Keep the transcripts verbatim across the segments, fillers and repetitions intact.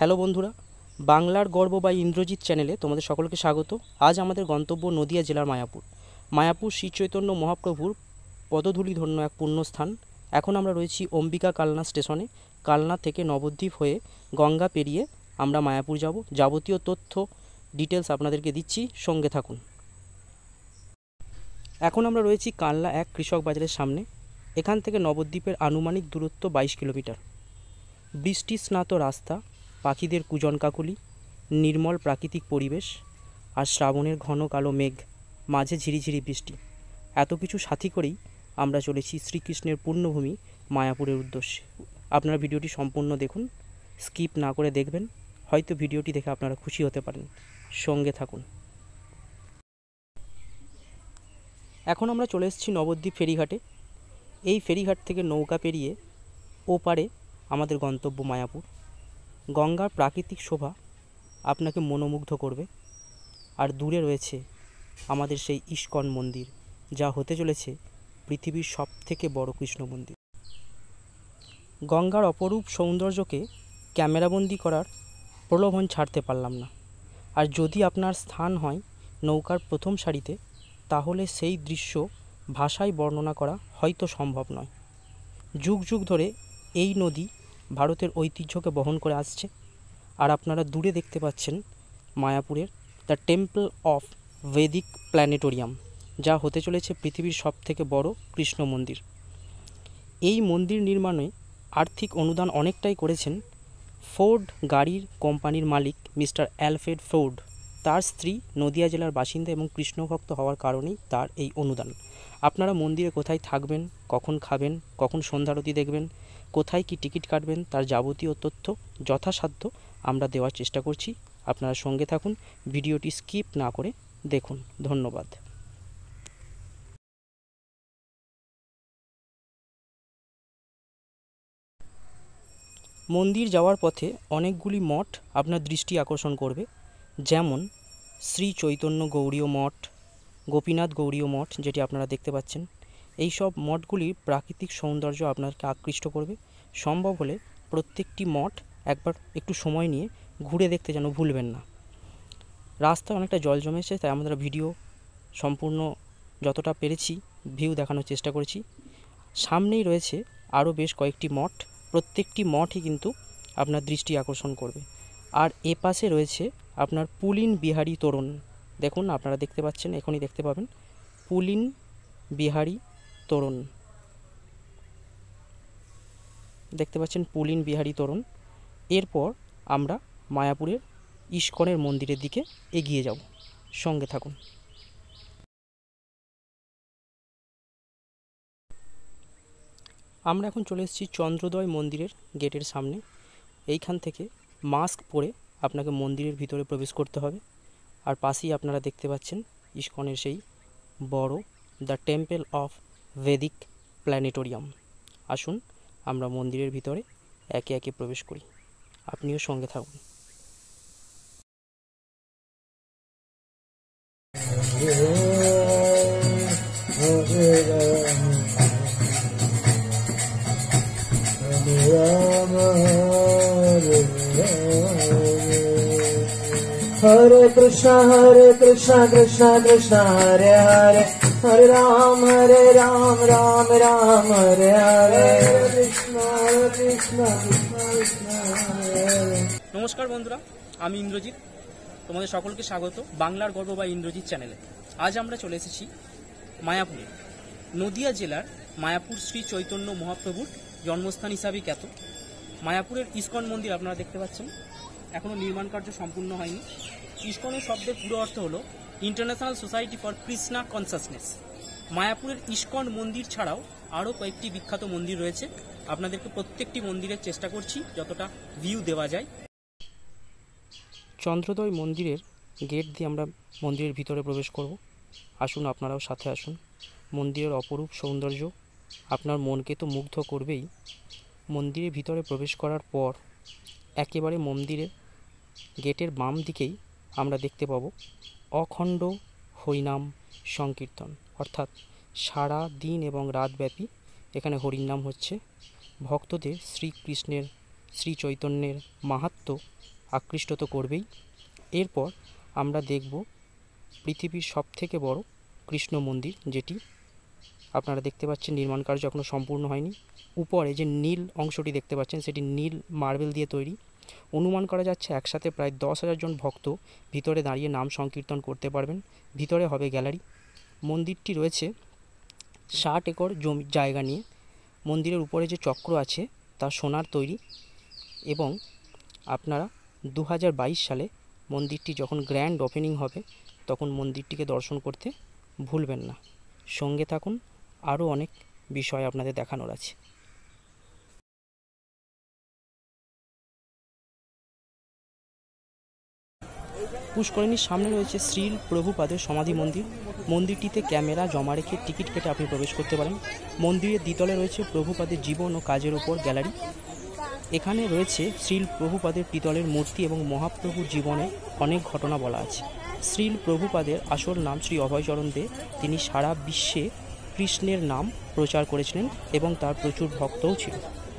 Hello বন্ধুরা, বাংলার গর্ব বা ইন্দ্রজিৎ চ্যানেলে তোমাদের সকলকে স্বাগত। আজ আমাদের গন্তব্য নদিয়া জেলার মায়াপুর। মায়াপুর শ্রী চৈতন্য মহাপ্রভুর পদধূলিধন্য এক পুণ্যস্থান। এখন আমরা রয়েছি অম্বিকা কালনা স্টেশনে। কালনা থেকে নবদ্বীপ হয়ে গঙ্গা পেরিয়ে আমরা মায়াপুর যাব। যাবতীয় তথ্য ডিটেলস আপনাদেরকে দিচ্ছি, সঙ্গে থাকুন। এখন আমরা রয়েছি কালনা এক কৃষক বাজারের সামনে। এখান থেকে নবদ্বীপের আনুমানিক দূরত্ব বাইশ কিলোমিটার। বৃষ্টি স্নাত রাস্তা, পাখিদের কুজন কাকুলি, নির্মল প্রাকৃতিক পরিবেশ আর শ্রাবণের ঘন কালো মেঘ, মাঝে ঝিরিঝিরি বৃষ্টি, এত কিছু সাথী করেই আমরা চলেছি শ্রীকৃষ্ণের পুণ্যভূমি মায়াপুরের উদ্দেশ্যে। আপনারা ভিডিওটি সম্পূর্ণ দেখুন, স্কিপ না করে দেখবেন। হয়তো ভিডিওটি দেখে আপনারা খুশি হতে পারেন। সঙ্গে থাকুন। এখন আমরা চলে এসেছি নবদ্বীপ ফেরিঘাটে। এই ফেরিঘাট থেকে নৌকা পেরিয়ে ওপারে আমাদের গন্তব্য মায়াপুর। গঙ্গার প্রাকৃতিক শোভা আপনাকে মনোমুগ্ধ করবে। আর দূরে রয়েছে আমাদের সেই ইস্কন মন্দির, যা হতে চলেছে পৃথিবীর সবথেকে বড় কৃষ্ণ মন্দির। গঙ্গার অপরূপ সৌন্দর্যকে ক্যামেরাবন্দি করার প্রলোভন ছাড়তে পারলাম না। আর যদি আপনার স্থান হয় নৌকার প্রথম সারিতে, তাহলে সেই দৃশ্য ভাষায় বর্ণনা করা হয়তো সম্ভব নয়। যুগ যুগ ধরে এই নদী ভারতের ঐতিহ্যকে বহন করে আসছে। আর আপনারা দূরে দেখতে পাচ্ছেন মায়াপুরের the temple of Vedic planetarium, যা হতে চলেছে পৃথিবীর সবথেকে বড় কৃষ্ণ মন্দির। এই মন্দির নির্মাণে আর্থিক অনুদান অনেকটাই করেছেন ফোর্ড গাড়ির কোম্পানির মালিক মিস্টার অ্যালফ্রেড ফোর্ড। তার স্ত্রী নদিয়া জেলার বাসিন্দা এবং কৃষ্ণভক্ত হওয়ার কারণেই তার এই অনুদান। আপনারা মন্দিরে কোথায় থাকবেন, কখন খাবেন, কখন সন্ধ্যারতি দেখবেন, কোথায় কি টিকিট কাটবেন, তার যাবতীয় তথ্য যথাসাধ্য আমরা দেওয়ার চেষ্টা করছি। আপনারা সঙ্গে থাকুন, ভিডিওটি স্কিপ না করে দেখুন। ধন্যবাদ। মন্দির যাওয়ার পথে অনেকগুলি মঠ আপনার দৃষ্টি আকর্ষণ করবে, যেমন শ্রী চৈতন্য গৌড়ীয় মঠ, গোপীনাথ গৌড়ীয় মঠ, যেটি আপনারা দেখতে পাচ্ছেন। এই সব মঠগুলির প্রাকৃতিক সৌন্দর্য আপনাকে আকৃষ্ট করবে। সম্ভব হলে প্রত্যেকটি মঠ একবার একটু সময় নিয়ে ঘুরে দেখতে যেন ভুলবেন না। রাস্তায় অনেকটা জল জমেছে, তাই আমরা ভিডিও সম্পূর্ণ যতটা পেরেছি ভিউ দেখানোর চেষ্টা করেছি। সামনেই রয়েছে আরও বেশ কয়েকটি মঠ। প্রত্যেকটি মঠই কিন্তু আপনার দৃষ্টি আকর্ষণ করবে। আর এ পাশে রয়েছে আপনার পুলিন বিহারী তোরণ। দেখুন, আপনারা দেখতে পাচ্ছেন, এখনই দেখতে পাবেন পুলিন বিহারী তোরণ। দেখতে পাচ্ছেন পুলিন বিহারী তোরণ। এরপর আমরা মায়াপুরের ইস্কনের মন্দিরের দিকে এগিয়ে যাব। সঙ্গে থাকুন। আমরা এখন চলে এসেছি চন্দ্রোদয় মন্দিরের গেটের সামনে। এইখান থেকে মাস্ক পরে আপনাকে মন্দিরের ভিতরে প্রবেশ করতে হবে। আর পাশেই আপনারা দেখতে পাচ্ছেন ইস্কনের সেই বড় the temple of Vedic planetarium. আসুন আমরা মন্দিরের ভিতরে একে একে প্রবেশ করি। আপনিও সঙ্গে থাকুন। Hare Krishna, Hare Krishna, Krishna Krishna, Hare Hare, Hare Ram, Hare Ram, Ram Ram, Hare Hare, Krishna, Hare Krishna, Krishna Krishna, Hare Hare। নমস্কার বন্ধুরা, আমি ইন্দ্রজিৎ। তোমাদের সকলকে স্বাগত বাংলার গর্ব বা ইন্দ্রজিৎ চ্যানেলে। আজ আমরা চলে এসেছি মায়াপুরে। নদিয়া জেলার মায়াপুর শ্রী চৈতন্য মহাপ্রভুর জন্মস্থান হিসাবে খ্যাত মায়াপুরের ইস্কন মন্দির আপনারা দেখতে পাচ্ছেন। এখনও নির্মাণ কার্য সম্পূর্ণ হয়নি। ইস্কনের শব্দের পুরো অর্থ হলো international society for Krishna consciousness. মায়াপুরের ইস্কন মন্দির ছাড়াও আরও কয়েকটি বিখ্যাত মন্দির রয়েছে। আপনাদেরকে প্রত্যেকটি মন্দিরের চেষ্টা করছি যতটা ভিউ দেওয়া যায়। চন্দ্রোদয় মন্দিরের গেট দিয়ে আমরা মন্দিরের ভিতরে প্রবেশ করব। আসুন, আপনারাও সাথে আসুন। মন্দিরের অপরূপ সৌন্দর্য আপনার মনকে তো মুগ্ধ করবেই। মন্দিরের ভিতরে প্রবেশ করার পর একেবারে মন্দিরের গেটের বাম দিকেই আমরা দেখতে পাবো অখণ্ড হরিনাম সংকীর্তন, অর্থাৎ সারা দিন এবং রাতব্যাপী এখানে হরিনাম হচ্ছে। ভক্তদের শ্রীকৃষ্ণের শ্রী চৈতন্যের মাহাত্ম্য আকৃষ্ট তো করবেই। এরপর আমরা দেখব পৃথিবীর সবথেকে বড় কৃষ্ণ মন্দির, যেটি আপনারা দেখতে পাচ্ছেন নির্মাণ কার্য এখনও সম্পূর্ণ হয়নি। উপরে যে নীল অংশটি দেখতে পাচ্ছেন সেটি নীল মার্বেল দিয়ে তৈরি। অনুমান করা যাচ্ছে একসাথে প্রায় দশ হাজার জন ভক্ত ভিতরে দাঁড়িয়ে নাম সংকীর্তন করতে পারবেন। ভিতরে হবে গ্যালারি। মন্দিরটি রয়েছে ষাট একর জমি জায়গা নিয়ে। মন্দিরের উপরে যে চক্র আছে তা সোনার তৈরি এবং আপনারা দু হাজার বাইশ সালে মন্দিরটি যখন গ্র্যান্ড ওপেনিং হবে তখন মন্দিরটিকে দর্শন করতে ভুলবেন না। সঙ্গে থাকুন, আরও অনেক বিষয় আপনাদের দেখানোর আছে। পুষ্করিণীর সামনে রয়েছে শ্রীল প্রভুপাদের সমাধি মন্দির। মন্দিরটিতে ক্যামেরা জমা রেখে টিকিট কেটে আপনি প্রবেশ করতে পারেন। মন্দিরের দ্বিতলে রয়েছে প্রভুপাদের জীবন ও কাজের উপর গ্যালারি। এখানে রয়েছে শ্রীল প্রভুপাদের পিতলের মূর্তি এবং মহাপ্রভুর জীবনে অনেক ঘটনা বলা আছে। শ্রীল প্রভুপাদের আসল নাম শ্রী অভয়চরণ দে। তিনি সারা বিশ্বে কৃষ্ণের নাম প্রচার করেছিলেন এবং তার প্রচুর ভক্তও ছিল।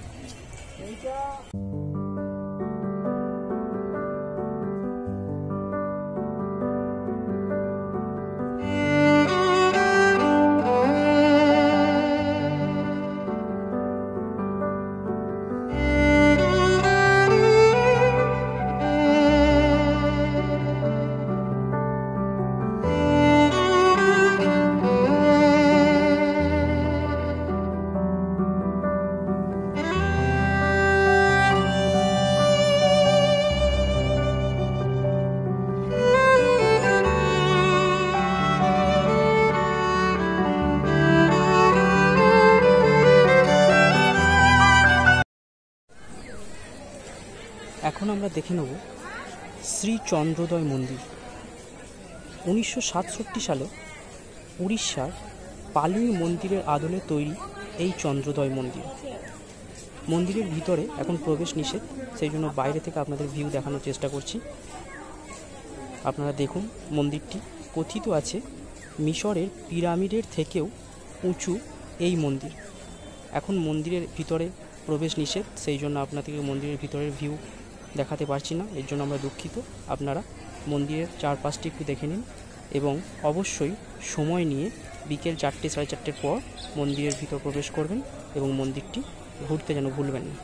এখন আমরা দেখে নেব শ্রী চন্দ্রোদয় মন্দির। উনিশশো সাতষট্টি সালে উড়িষ্যার পালি মন্দিরের আদলে তৈরি এই চন্দ্রোদয় মন্দির। মন্দিরের ভিতরে এখন প্রবেশ নিষেধ, সেই জন্য বাইরে থেকে আপনাদের ভিউ দেখানোর চেষ্টা করছি। আপনারা দেখুন, মন্দিরটি কথিত আছে মিশরের পিরামিডের থেকেও উঁচু এই মন্দির। এখন মন্দিরের ভিতরে প্রবেশ নিষেধ, সেই জন্য আপনাদেরকে মন্দিরের ভিতরের ভিউ দেখাতে পারছি না, এর জন্য আমরা দুঃখিত। আপনারা মন্দিরের চারপাশটি একটু দেখে নিন এবং অবশ্যই সময় নিয়ে বিকেল চারটে সাড়ে চারটের পর মন্দিরের ভিতর প্রবেশ করবেন এবং মন্দিরটি ঘুরতে যেন ভুলবেন না।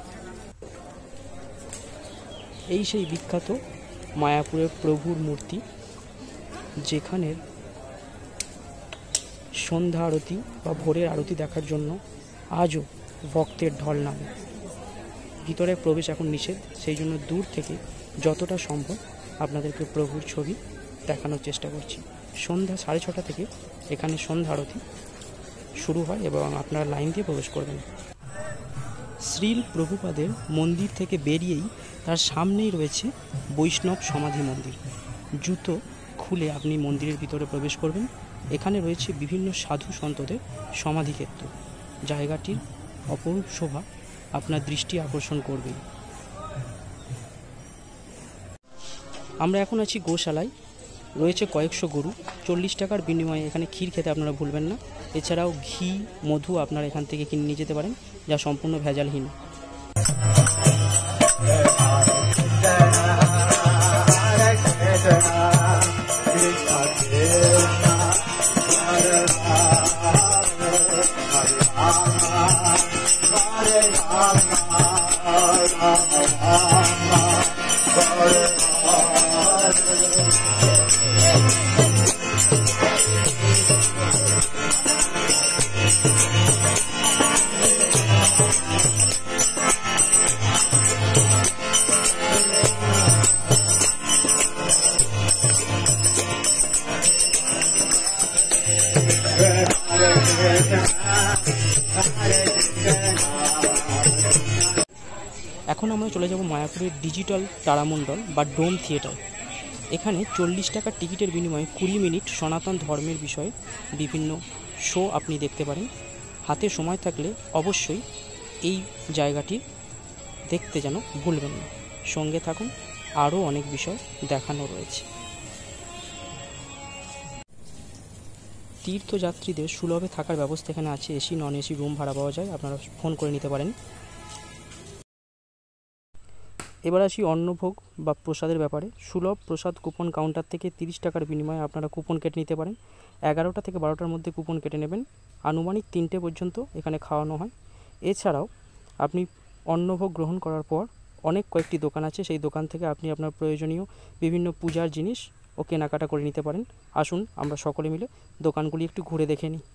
এই সেই বিখ্যাত মায়াপুরের প্রভুর মূর্তি, যেখানের সন্ধ্যা আরতি বা ভোরের আরতি দেখার জন্য আজও ভক্তের ঢল নামে। ভিতরে প্রবেশ এখন নিষেধ, সেই জন্য দূর থেকে যতটা সম্ভব আপনাদেরকে প্রভুর ছবি দেখানোর চেষ্টা করছি। সন্ধ্যা সাড়ে ছটা থেকে এখানে সন্ধ্যা আরতি শুরু হয় এবং আপনারা লাইন দিয়ে প্রবেশ করবেন। শ্রীল প্রভুপাদের মন্দির থেকে বেরিয়েই তার সামনেই রয়েছে বৈষ্ণব সমাধি মন্দির। জুতো খুলে আপনি মন্দিরের ভিতরে প্রবেশ করবেন। এখানে রয়েছে বিভিন্ন সাধু সন্তদের সমাধিক্ষেত্র। জায়গাটির অপরূপ শোভা আপনার দৃষ্টি আকর্ষণ করবে। আমরা এখন আছি গোশালায়। রয়েছে কয়েকশো গরু। চল্লিশ টাকার বিনিময়ে এখানে ক্ষীর খেতে আপনারা ভুলবেন না। এছাড়াও ঘি, মধু আপনারা এখান থেকে কিনে নিয়ে যেতে পারেন, যা সম্পূর্ণ ভেজালহীন। এখন আমরা চলে যাব মায়াপুরের ডিজিটাল তারামণ্ডল বা ডোম থিয়েটার। এখানে চল্লিশ টাকার টিকিটের বিনিময়ে কুড়ি মিনিট সনাতন ধর্মের বিষয়ে বিভিন্ন শো আপনি দেখতে পারেন। হাতে সময় থাকলে অবশ্যই এই জায়গাটি দেখতে যেন ভুলবেন না। সঙ্গে থাকুন, আরও অনেক বিষয় দেখানো রয়েছে। তীর্থযাত্রীদের সুলভে থাকার ব্যবস্থা এখানে আছে। এসি নন এসি রুম ভাড়া পাওয়া যায়, আপনারা ফোন করে নিতে পারেন। এবার আসি অন্নভোগ বা প্রসাদের ব্যাপারে। সুলভ প্রসাদ কুপন কাউন্টার থেকে তিরিশ টাকার বিনিময়ে আপনারা কুপন কেটে নিতে পারেন। এগারোটা থেকে বারোটার মধ্যে কুপন কেটে নেবেন। আনুমানিক তিনটে পর্যন্ত এখানে খাওয়ানো হয়। এছাড়াও আপনি অন্নভোগ গ্রহণ করার পর অনেক কয়েকটি দোকান আছে, সেই দোকান থেকে আপনি আপনার প্রয়োজনীয় বিভিন্ন পূজার জিনিস ও কেনাকাটা করে নিতে পারেন। আসুন আমরা সকলে মিলে দোকানগুলি একটু ঘুরে দেখে নিই।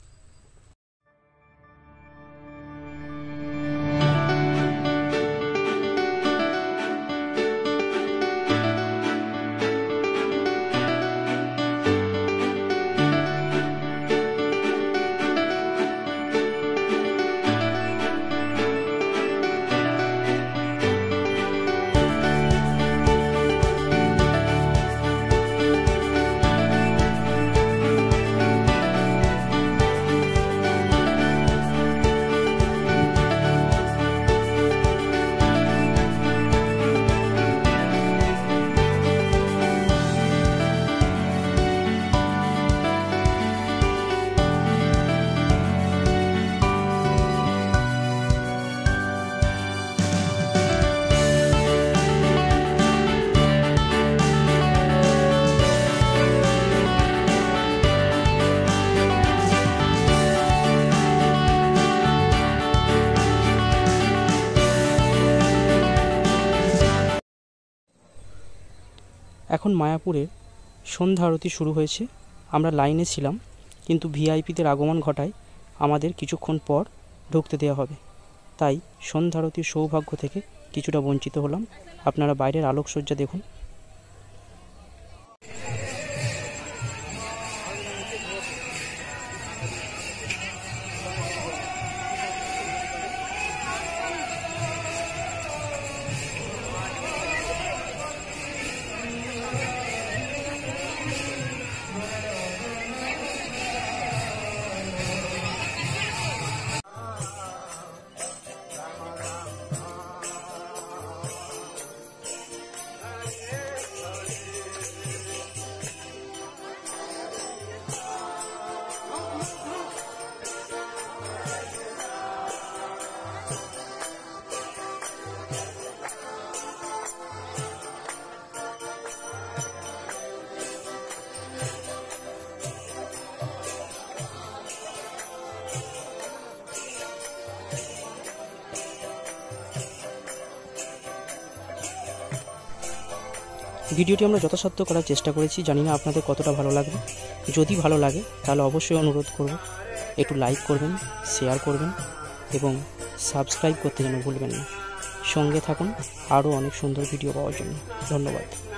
এখন মায়াপুরে সন্ধ্যা আরতি শুরু হয়েছে। আমরা লাইনে ছিলাম, কিন্তু ভিআইপিদের আগমন ঘটায় আমাদের কিছুক্ষণ পর ঢুকতে দেওয়া হবে। তাই সন্ধ্যা আরতির সৌভাগ্য থেকে কিছুটা বঞ্চিত হলাম। আপনারা বাইরের আলোকসজ্জা দেখুন। ভিডিওটি আমরা যথাসাধ্য করার চেষ্টা করেছি, জানি না আপনাদের কতটা ভালো লাগবে। যদি ভালো লাগে তাহলে অবশ্যই অনুরোধ করব একটু লাইক করবেন, শেয়ার করবেন এবং সাবস্ক্রাইব করতে যেন ভুলবেন না। সঙ্গে থাকুন আরও অনেক সুন্দর ভিডিও পাওয়ার জন্য। ধন্যবাদ।